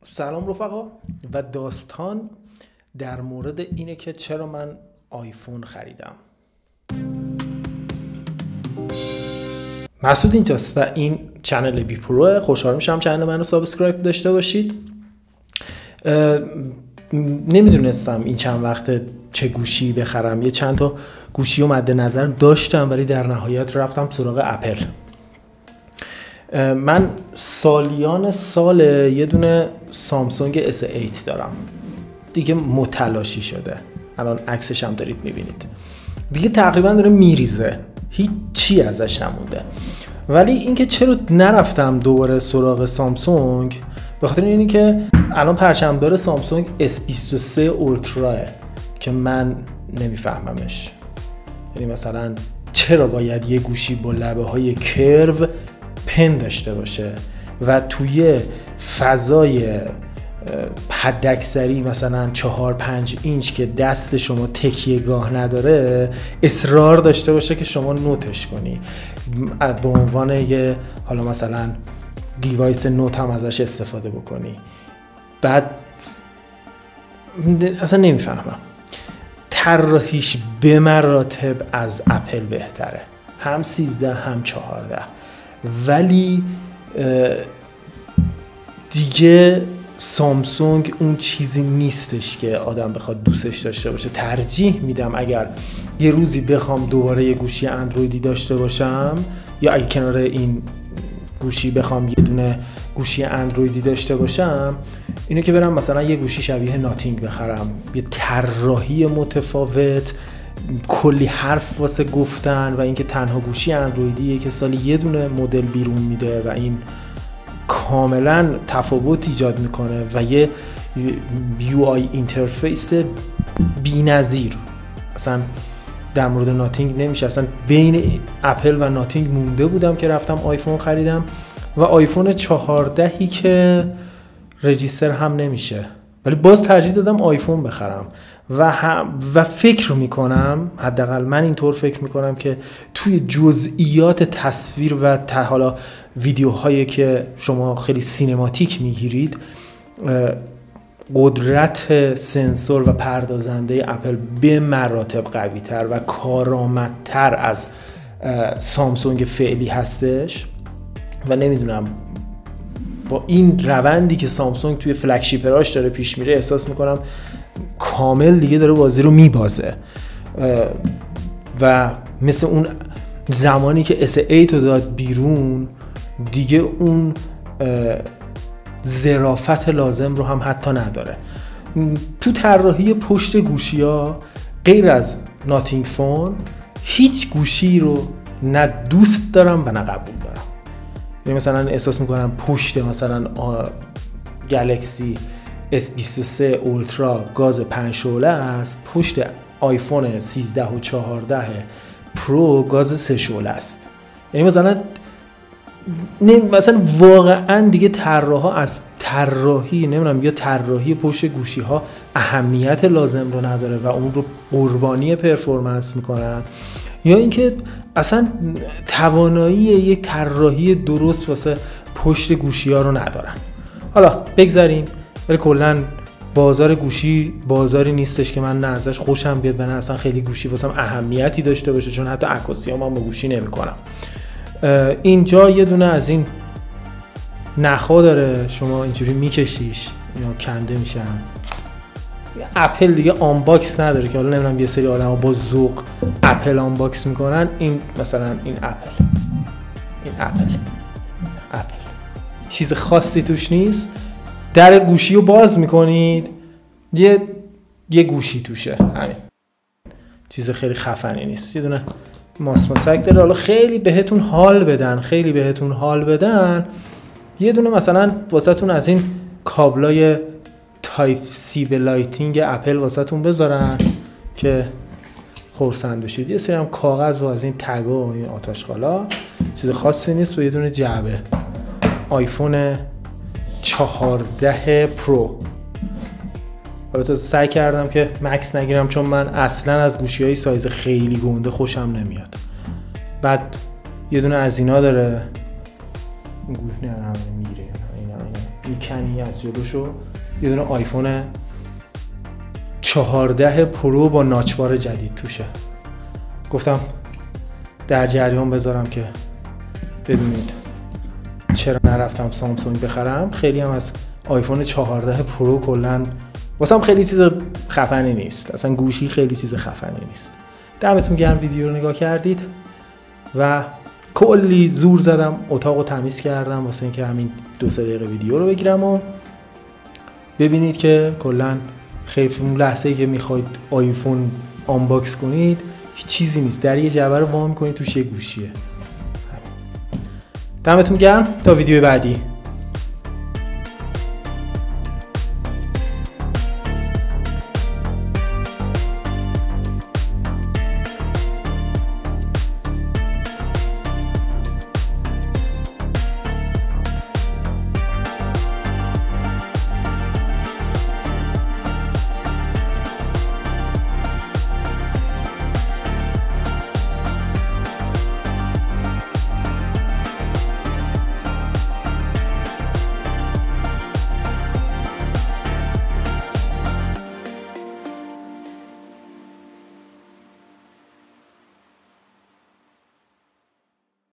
سلام رفقا و داستان در مورد اینه که چرا من آیفون خریدم. مسعود اینجاست و این چنل بی پرو. خوشحال میشم چنل من رو سابسکرایب داشته باشید. نمیدونستم این چند وقت چه گوشی بخرم. یه چند تا گوشی رو مد نظر داشتم ولی در نهایت رفتم سراغ اپل. من سالیان سال یه دونه سامسونگ S8 دارم دیگه، متلاشی شده. الان عکسش هم دارید میبینید دیگه، تقریبا داره میریزه، هیچی ازش نمونده. ولی اینکه چرا نرفتم دوباره سراغ سامسونگ، به خاطر اینه که الان پرچمدار سامسونگ S23 اولترا که من نمیفهممش. یعنی مثلا چرا باید یه گوشی با لبه های کرو پن داشته باشه و توی فضای حداکثری مثلا 4-5 اینچ که دست شما تکیهگاه نداره اصرار داشته باشه که شما نوتش کنی، به عنوان یه حالا مثلا دیوایس نوت هم ازش استفاده بکنی. بعد اصلا نمیفهمم. طراحیش به مراتب از اپل بهتره، هم 13 هم 14، ولی دیگه سامسونگ اون چیزی نیستش که آدم بخواد دوستش داشته باشه. ترجیح میدم اگر یه روزی بخوام دوباره یه گوشی اندرویدی داشته باشم، یا اگه کنار این گوشی بخوام یه دونه گوشی اندرویدی داشته باشم، اینو که برم مثلا یه گوشی شبیه ناتینگ بخرم، یه طراحی متفاوت، کلی حرف واسه گفتن، و اینکه تنها گوشی اندرویدیه که سالی یه دونه مدل بیرون میده و این کاملا تفاوت ایجاد میکنه و یه UI اینترفیس بی‌نظیر. اصلا در مورد ناتینگ نمیشه. اصلا بین اپل و ناتینگ مونده بودم که رفتم آیفون خریدم و آیفون 14 که رجیستر هم نمیشه، ولی باز ترجیح دادم آیفون بخرم و فکر میکنم، حداقل من اینطور فکر میکنم که توی جزئیات تصویر و حالا ویدیوهایی که شما خیلی سینماتیک میگیرید، قدرت سنسور و پردازنده اپل به مراتب قوی تر و کارآمدتر از سامسونگ فعلی هستش. و نمیدونم، با این روندی که سامسونگ توی فلگشیپراش داره پیش میره، احساس میکنم کامل دیگه داره بازی رو میبازه و مثل اون زمانی که S8 رو داد بیرون دیگه اون ظرافت لازم رو هم حتی نداره. تو طراحی پشت گوشی ها غیر از ناتینگ فون هیچ گوشی رو نه دوست دارم و نه قبول دارم. یعنی مثلا احساس میکنم پشت مثلا گلکسی S23 اولترا گاز 5 شعله است، پشت آیفون 13 و 14 پرو گاز 3 شعله است. یعنی مثلا واقعا دیگه طراحا از طراحی نمیدونم یا طراحی پشت گوشی ها اهمیت لازم رو نداره و اون رو قربانی پرفورمنس میکنن، یا اینکه اصلا توانایی یک طراحی درست واسه پشت گوشی ها رو ندارن. حالا بگذاریم، ولی کلا بازار گوشی بازاری نیستش که من نه ازش خوشم بیاد و نه اصلا خیلی گوشی واسم اهمیتی داشته باشه، چون حتی عکاسیام هم با گوشی نمی‌کنم. اینجا یه دونه از این نخا داره، شما اینجوری میکشیش اینا کنده میشن. اپل دیگه آنباکس نداره که حالا نمیدونم یه سری آدما با ذوق اپل آنباکس میکنن. این مثلا این اپل چیز خاصی توش نیست. در گوشی رو باز میکنید یه گوشی توشه، همین، چیز خیلی خفنی نیست. یه دونه ماسک داره. حالا خیلی بهتون حال بدن یه دونه مثلا واسهتون از این کابلای تایپ سی به لایتینگ اپل واسهتون بذارن که خرسند بشید. یه سری هم کاغذ و از این تگا و این آتش‌قالا، چیز خاصی نیست. و یه دونه جعبه آیفون 14 پرو. حالا تا سعی کردم که مکس نگیرم چون من اصلا از گوشی‌های سایز خیلی گنده خوشم نمیاد. بعد یه دونه از اینا داره، گوش میره اینا میکنی از جلوشو، یه دونه آیفون 14 پرو با ناچبار جدید توشه. گفتم در جریان بذارم که بدونید چرا نرفتم سامسونگ بخرم. خیلی هم از آیفون 14 پرو کلا واسم خیلی چیز خفنی نیست، اصلا گوشی خیلی چیز خفنی نیست. دمتون گرم ویدیو رو نگاه کردید و کلی زور زدم اتاقو تمیز کردم واسه اینکه همین 2-3 دقیقه ویدیو رو بگیرم و ببینید که کلا خیلی اون لحظه‌ای که میخواید آیفون آنباکس کنید هیچ چیزی نیست، در یه جعبه رو وا می‌کنید توش یه گوشیه. دمتون گرم تا ویدیو بعدی.